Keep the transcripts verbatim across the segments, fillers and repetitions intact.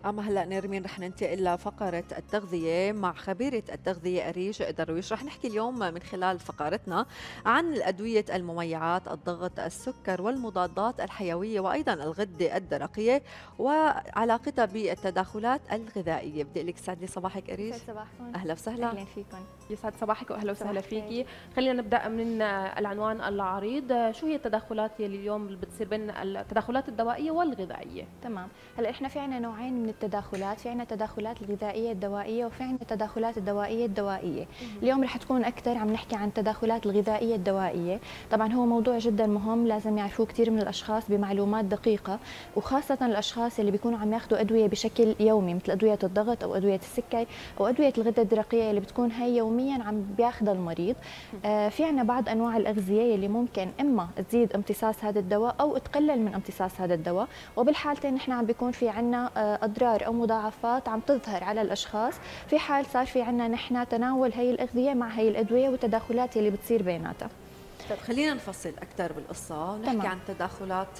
أما هلا نرمين رح ننتقل لفقرة التغذية مع خبيرة التغذية أريج درويش. رح نحكي اليوم من خلال فقرتنا عن الأدوية المميعات، الضغط، السكر والمضادات الحيوية وأيضا الغدة الدرقية وعلاقتها بالتداخلات الغذائية. بدي لك سعد لي صباحك أريج. يسعد صباحكم. أهلا وسهلا. اهلا فيكم. يسعد صباحك واهلا وسهلا صباح الخير. فيكي. خلينا نبدا من العنوان العريض، شو هي التدخلات يلي اليوم اللي بتصير بين التدخلات الدوائيه والغذائيه؟ تمام، هلا احنا في عندنا نوعين من التداخلات، في عندنا التداخلات الغذائيه الدوائيه وفي عندنا التداخلات الدوائيه الدوائيه. اليوم رح تكون اكثر عم نحكي عن التداخلات الغذائيه الدوائيه. طبعا هو موضوع جدا مهم، لازم يعرفوه كثير من الاشخاص بمعلومات دقيقه، وخاصه الاشخاص اللي بيكونوا عم ياخذوا ادويه بشكل يومي مثل ادويه الضغط او ادويه السكر او ادويه الغده الدرقيه اللي بتكون هي يوميا عم بياخذها المريض. آه في عندنا بعض انواع الاغذيه اللي ممكن اما تزيد امتصاص هذا الدواء او تقلل من امتصاص هذا الدواء، وبالحالتين نحن عم بيكون في عندنا آه اضرار او مضاعفات عم تظهر على الاشخاص في حال صار في عندنا نحن تناول هي الاغذيه مع هي الادويه والتداخلات اللي بتصير بيناتها. طيب خلينا نفصل أكثر بالقصة ونحكي تمام. عن التداخلات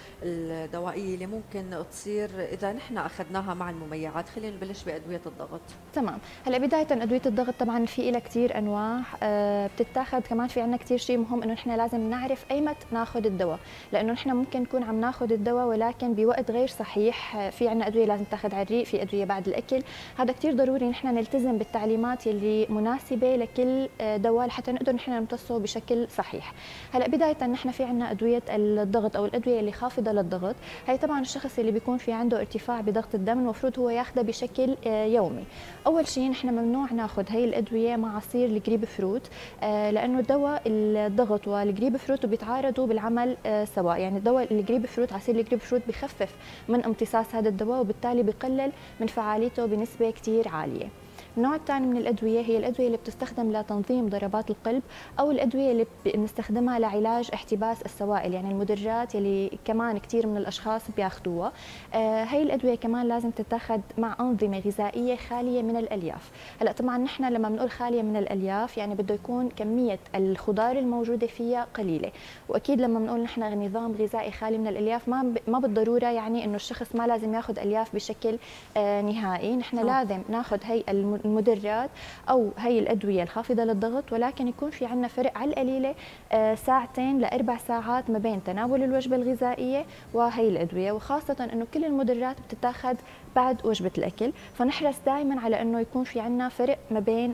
الدوائية اللي ممكن تصير إذا نحن أخذناها مع المميعات. خلينا نبلش بأدوية الضغط. تمام، هلا بدايه ادويه الضغط طبعا في لها كثير انواع آه بتتاخذ. كمان في عندنا كثير شيء مهم انه نحن لازم نعرف ايمت ناخذ الدواء، لانه نحن ممكن نكون عم ناخذ الدواء ولكن بوقت غير صحيح. آه في عندنا ادويه لازم تاخذ على الريق، في ادويه بعد الاكل. هذا كثير ضروري نحن نلتزم بالتعليمات اللي مناسبه لكل آه دواء لحتى نقدر نحن نمتصه بشكل صحيح. هلا بدايه نحن في عندنا ادويه الضغط او الادويه اللي خافضه للضغط. هي طبعا الشخص اللي بيكون في عنده ارتفاع بضغط الدم المفروض هو ياخذها بشكل آه يومي. اول شيء نحن ممنوع ناخذ هي الادويه مع عصير الجريب فروت، آه لانه دواء الضغط والجريب فروت بيتعارضوا بالعمل آه سوا. يعني دواء الجريب فروت، عصير الجريب فروت بخفف من امتصاص هذا الدواء وبالتالي بقلل من فعاليته بنسبه كثير عاليه. النوع الثاني من الادويه هي الادويه اللي بتستخدم لتنظيم ضربات القلب او الادويه اللي بنستخدمها لعلاج احتباس السوائل، يعني المدرات اللي كمان كثير من الاشخاص بياخذوها. آه هي الادويه كمان لازم تتاخذ مع انظمه غذائيه خاليه من الالياف. هلا طبعا نحن لما بنقول خاليه من الالياف يعني بده يكون كميه الخضار الموجوده فيها قليله، واكيد لما بنقول نحن نظام غذائي خالي من الالياف ما ما بالضروره يعني انه الشخص ما لازم ياخذ الياف بشكل آه نهائي. نحن لازم ناخذ هي المدرات او هي الادويه الخافضه للضغط، ولكن يكون في عندنا فرق على القليله آه ساعتين لاربع ساعات ما بين تناول الوجبه الغذائيه وهي الادويه، وخاصه انه كل المدرات بتتاخذ بعد وجبه الاكل، فنحرص دائما على انه يكون في عندنا فرق ما بين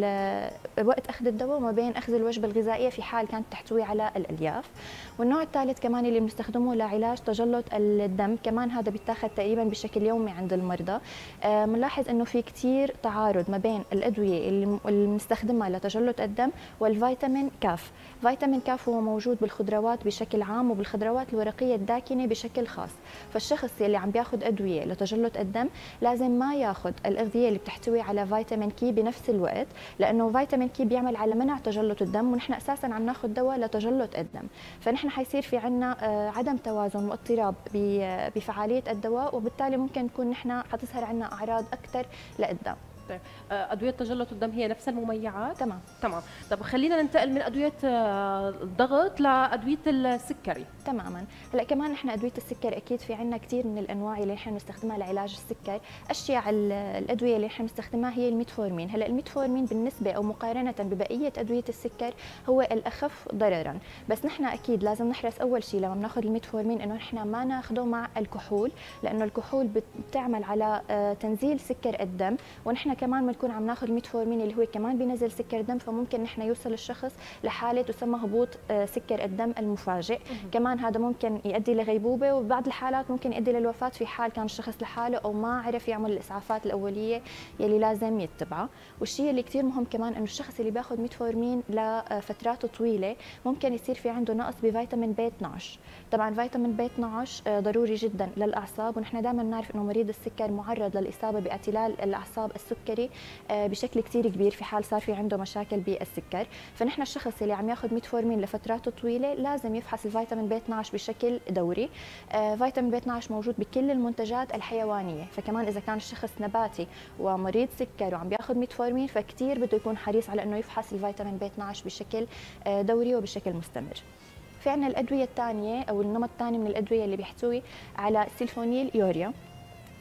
وقت اخذ الدواء وما بين اخذ الوجبه الغذائيه في حال كانت تحتوي على الالياف. والنوع الثالث كمان اللي بنستخدمه لعلاج تجلط الدم، كمان هذا بيتاخذ تقريبا بشكل يومي عند المرضى. بنلاحظ آه انه في كثير تعارض ما بين الادويه اللي بنستخدمها لتجلط الدم والفيتامين كاف. فيتامين كاف هو موجود بالخضروات بشكل عام وبالخضروات الورقيه الداكنه بشكل خاص، فالشخص اللي عم بياخذ ادويه لتجلط الدم لازم ما ياخذ الاغذيه اللي بتحتوي على فيتامين كي بنفس الوقت، لانه فيتامين كي بيعمل على منع تجلط الدم ونحن اساسا عم ناخذ دواء لتجلط الدم، فنحن حيصير في عندنا عدم توازن واضطراب بفعاليه الدواء، وبالتالي ممكن نكون نحن حتظهر عندنا اعراض اكثر لقدام. طيب ادويه تجلط الدم هي نفس المميعات؟ تمام تمام. طب خلينا ننتقل من ادويه الضغط لادويه السكري. تماما، هلا كمان احنا ادويه السكر اكيد في عندنا كثير من الانواع اللي احنا بنستخدمها لعلاج السكر. اشياء الادويه اللي احنا بنستخدمها هي الميتفورمين. هلا الميتفورمين بالنسبه او مقارنه ببقيه ادويه السكر هو الاخف ضررا، بس نحن اكيد لازم نحرص اول شيء لما بناخذ الميتفورمين انه نحن ما ناخذه مع الكحول، لانه الكحول بتعمل على تنزيل سكر الدم، ونحن كمان بنكون عم ناخذ الميتفورمين اللي هو كمان بينزل سكر الدم، فممكن نحن يوصل الشخص لحاله تسمى هبوط سكر الدم المفاجئ. كمان هذا ممكن يؤدي لغيبوبه، وبعض الحالات ممكن يؤدي للوفاه في حال كان الشخص لحاله او ما عرف يعمل الاسعافات الاوليه يلي لازم يتبعها. والشيء اللي كثير مهم كمان انه الشخص اللي بياخذ ميتفورمين لفترات طويله ممكن يصير في عنده نقص بفيتامين بي اثنعش. طبعا فيتامين بي اثنعش ضروري جدا للاعصاب، ونحن دائما بنعرف انه مريض السكر معرض للاصابه باعتلال الاعصاب السكري بشكل كثير كبير في حال صار في عنده مشاكل بالسكر. فنحن الشخص اللي عم ياخذ ميتفورمين لفترات طويله لازم يفحص الفيتامين بي اثنعش بشكل دوري. آه فيتامين بي اثنعش موجود بكل المنتجات الحيوانيه، فكمان اذا كان الشخص نباتي ومريض سكر وعم بياخذ ميتفورمين فكتير بده يكون حريص على انه يفحص الفيتامين بي اثنعش بشكل آه دوري وبشكل مستمر. في عندنا الادويه الثانيه او النمط الثاني من الادويه اللي بيحتوي على سيلفونيل يوريا.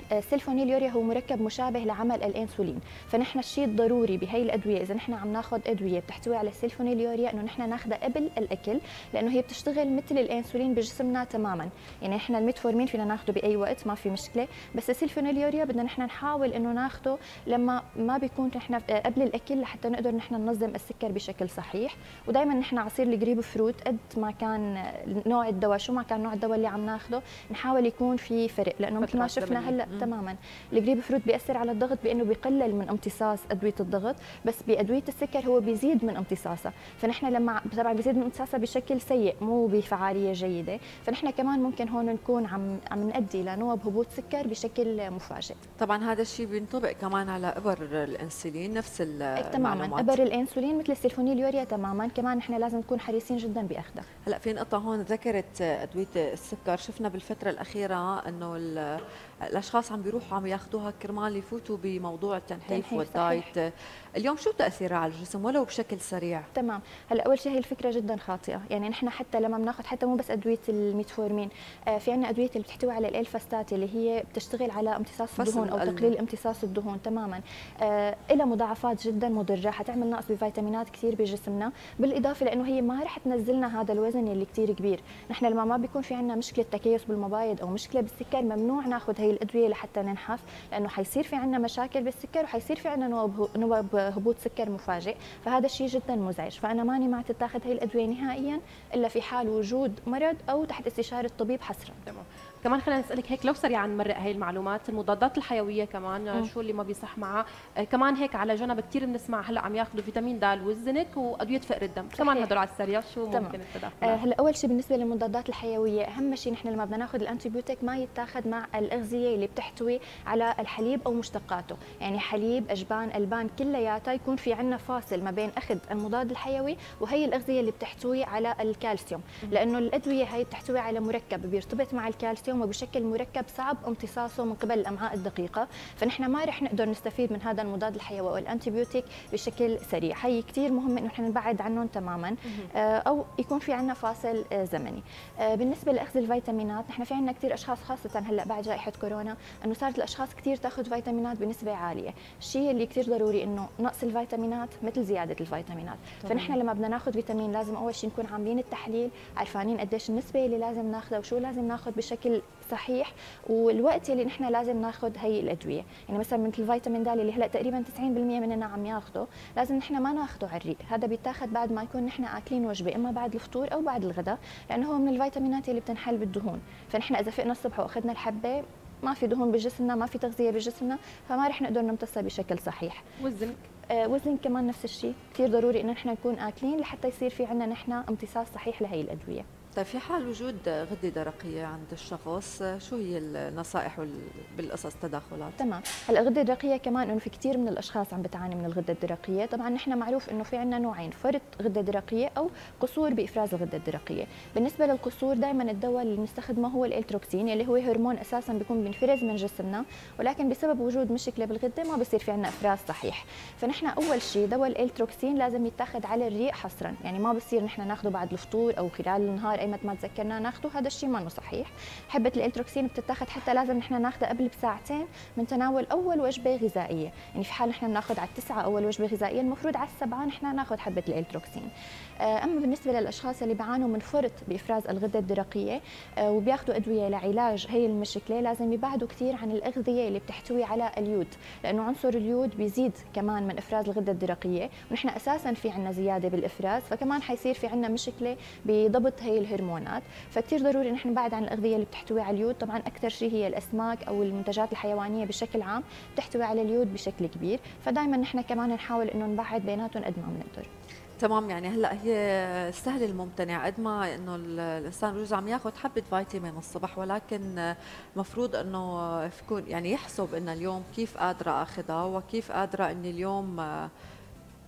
السلفونيليوريا هو مركب مشابه لعمل الانسولين، فنحن الشيء الضروري بهي الادويه اذا نحن عم ناخذ ادويه بتحتوي على السلفونيليوريا انه نحن ناخذها قبل الاكل، لانه هي بتشتغل مثل الانسولين بجسمنا تماما. يعني احنا الميتفورمين فينا ناخذه باي وقت ما في مشكله، بس السلفونيليوريا بدنا نحن نحاول انه ناخذه لما ما بيكون نحن قبل الاكل لحتى نقدر نحن ننظم السكر بشكل صحيح. ودائما نحن عصير الجريب فروت قد ما كان نوع الدواء شو ما كان نوع الدواء اللي عم ناخذه نحاول يكون في فرق، لانه مثل ما شفنا هلا تماما الجريب فروت بياثر على الضغط بانه بيقلل من امتصاص ادويه الضغط، بس بادويه السكر هو بيزيد من امتصاصها، فنحن لما طبعا بيزيد من امتصاصها بشكل سيء مو بفعاليه جيده، فنحن كمان ممكن هون نكون عم عم نؤدي لنوب هبوط سكر بشكل مفاجئ. طبعا هذا الشيء بينطبق كمان على ابر الانسولين نفس تماما، ابر الانسولين مثل السلفونيليوريا تماما، كمان نحن لازم نكون حريصين جدا باخذها. هلا في نقطه هون ذكرت ادويه السكر، شفنا بالفتره الاخيره انه الاشخاص عم بيروحوا عم ياخذوها كرمال يفوتوا بموضوع التنحيف والدايت. صحيح. اليوم شو تاثيرها على الجسم ولو بشكل سريع؟ تمام، هلا اول شيء هي الفكره جدا خاطئه، يعني نحن حتى لما بناخذ حتى مو بس ادويه الميتفورمين، آه في عندنا ادويه اللي بتحتوي على الالفاستات اللي هي بتشتغل على امتصاص الدهون او تقليل امتصاص الدهون تماما، آه لها مضاعفات جدا مضره، حتعمل نقص بفيتامينات كثير بجسمنا، بالاضافه لانه هي ما رح تنزلنا هذا الوزن اللي كثير كبير. نحن لما ما بيكون في عندنا مشكله تكيس بالمبايض او مشكله بالسكر ممنوع ناخذ هي الادويه لحتى ننحف، لانه حيصير في عندنا مشاكل بالسكر وحيصير في عندنا نوب نوب هبوط سكر مفاجئ، فهذا الشيء جدا مزعج. فانا ماني مع تتاخذ هي الادويه نهائيا الا في حال وجود مرض او تحت استشاره الطبيب حصرا. تمام. كمان خلينا نسالك هيك لو سريعا نمرق هي المعلومات، المضادات الحيويه كمان م. شو اللي ما بيصح معها، آه كمان هيك على جنب كثير بنسمع هلا عم ياخذوا فيتامين د والزنك وادويه فقر الدم، صحيح. كمان هدول على السريع شو تمام. ممكن التداخل؟ آه هلا اول شيء بالنسبه للمضادات الحيويه اهم شيء نحن لما بدنا ناخذ الانتيبيوتيك ما يتاخذ مع الاغذيه اللي بتحتوي على الحليب او مشتقاته، يعني حليب اجبان البان كلياتها يكون في عندنا فاصل ما بين اخذ المضاد الحيوي وهي الاغذيه اللي بتحتوي على الكالسيوم، لانه الادويه هي بتحتوي على مركب بيرتبط مع الكالسيوم وبشكل مركب صعب امتصاصه من قبل الامعاء الدقيقه، فنحن ما رح نقدر نستفيد من هذا المضاد الحيوي او الانتيبيوتيك بشكل سريع. هي كثير مهم انه نحن نبعد عنهم تماما او يكون في عندنا فاصل زمني. بالنسبه لاخذ الفيتامينات نحن في عندنا كثير اشخاص خاصه هلا بعد جائحه كورونا انه صارت الاشخاص كثير تاخذ فيتامينات بنسبه عاليه، الشيء اللي كثير ضروري انه نقص الفيتامينات مثل زياده الفيتامينات، فنحن لما بدنا ناخذ فيتامين لازم اول شيء نكون عاملين التحليل عارفانين قديش النسبه اللي لازم ناخذها وشو لازم ناخذ بشكل صحيح والوقت اللي نحن لازم ناخذ هي الادويه، يعني مثلا مثل الفيتامين د اللي هلا تقريبا تسعين بالمئة مننا عم ياخذه لازم نحن ما ناخذه على الريق، هذا بيتاخذ بعد ما يكون نحن اكلين وجبه اما بعد الفطور او بعد الغداء، لانه هو من الفيتامينات اللي بتنحل بالدهون، فنحن اذا فقنا الصبح واخذنا الحبه ما في دهون بجسمنا ما في تغذيه بجسمنا فما رح نقدر نمتصها بشكل صحيح. والزنك آه وزن كمان نفس الشيء، كثير ضروري انه نحن نكون اكلين لحتى يصير في عندنا نحن امتصاص صحيح لهي الادويه. طيب في حال وجود غده درقيه عند الشخص شو هي النصائح بالقصص تداخلات؟ تمام، هلا الغده الدرقيه كمان انه في كثير من الاشخاص عم بتعاني من الغده الدرقيه، طبعا نحن معروف انه في عندنا نوعين، فرط غده درقيه او قصور بافراز الغده الدرقيه، بالنسبه للقصور دائما الدواء اللي بنستخدمه هو الالتروكسين اللي هو هرمون اساسا بيكون بينفرز من جسمنا، ولكن بسبب وجود مشكله بالغده ما بصير في عندنا افراز صحيح، فنحن اول شيء دواء الالتروكسين لازم يتاخذ على الريق حصرا، يعني ما بصير نحن ناخذه بعد الفطور او خلال النهار ايمت ما تذكرنا ناخذه، هذا الشيء ما صحيح. حبه الالتروكسين بتتاخذ حتى لازم نحن ناخذها قبل بساعتين من تناول اول وجبه غذائيه، يعني في حال نحن بناخذ على التسعه اول وجبه غذائيه المفروض على السبعه نحن ناخذ حبه الالتروكسين. اما بالنسبه للاشخاص اللي بيعانوا من فرط بافراز الغده الدرقيه وبياخذوا ادويه لعلاج هي المشكله لازم يبعدوا كثير عن الاغذيه اللي بتحتوي على اليود، لانه عنصر اليود بيزيد كمان من افراز الغده الدرقيه ونحن اساسا في عندنا زياده بالافراز، فكمان حيصير في عندنا مشكله بضبط هي الهرمونات، فكتير ضروري نحن نبعد عن الاغذيه اللي بتحتوي على اليود، طبعا اكثر شيء هي الاسماك او المنتجات الحيوانيه بشكل عام بتحتوي على اليود بشكل كبير، فدائما نحن كمان نحاول انه نبعد بيناتهم قد ما بنقدر. تمام، يعني هلا هي سهل الممتنع قد ما انه الانسان بجوز عم ياخذ حبه فيتامين الصبح، ولكن المفروض انه يكون يعني يحسب انه اليوم كيف قادره اخذها وكيف قادره اني اليوم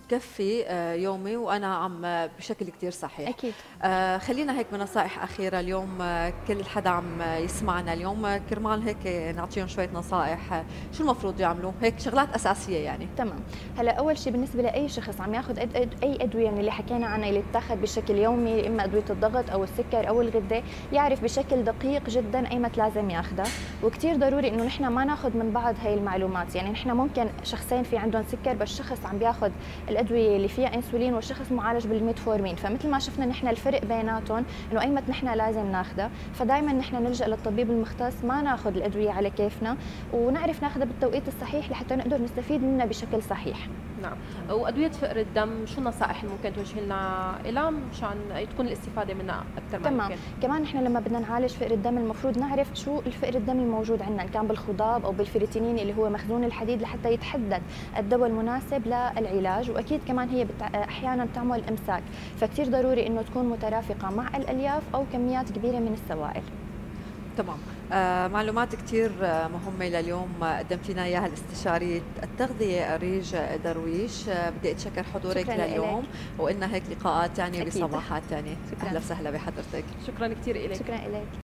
بكفي آه، يومي وانا عم بشكل كتير صحيح. اكيد. آه خلينا هيك بنصائح اخيره اليوم، آه كل حدا عم يسمعنا اليوم، آه كرمال هيك نعطيهم شويه نصائح، آه شو المفروض يعملوا، هيك شغلات اساسيه يعني. تمام. هلا اول شيء بالنسبه لاي شخص عم ياخذ أد أد اي ادويه من اللي حكينا عنها اللي بتاخذ بشكل يومي، اما ادويه الضغط او السكر او الغده، يعرف بشكل دقيق جدا ايمت لازم ياخذها. وكثير ضروري انه نحن ما ناخذ من بعض هاي المعلومات، يعني نحن ممكن شخصين في عندهم سكر بس شخص عم بياخذ الادويه اللي فيها انسولين والشخص معالج بالميتفورمين، فمثل ما شفنا نحن الفرق بيناتهم انه ايمت نحن لازم ناخذها، فدائما نحن نلجا للطبيب المختص، ما ناخذ الادويه على كيفنا، ونعرف ناخذها بالتوقيت الصحيح لحتى نقدر نستفيد منها بشكل صحيح. نعم. وادويه فقر الدم شو النصائح اللي ممكن توجه لنا لها مشان تكون الاستفاده منها اكثر ما تمام. ممكن؟ كمان نحن لما بدنا نعالج فقر الدم المفروض نعرف شو الفقر الدم الموجود عندنا، ان كان بالخضاب او بالفيريتينين اللي هو مخزون الحديد، لحتى يتحدد الدواء المناسب للعلاج. واكيد كمان هي بتع... احيانا بتعمل امساك، فكتير ضروري انه تكون مترافقه مع الالياف او كميات كبيره من السوائل. تمام. آه معلومات كثير آه مهمة لليوم آه قدمتينا إياها الاستشارية التغذية أريج درويش. آه بدي أتشكر حضورك لليوم، وقلنا هيك لقاءات يعني بصباحات يعني. أهلا وسهلا بحضرتك. شكرا كثير لك. شكرا لك.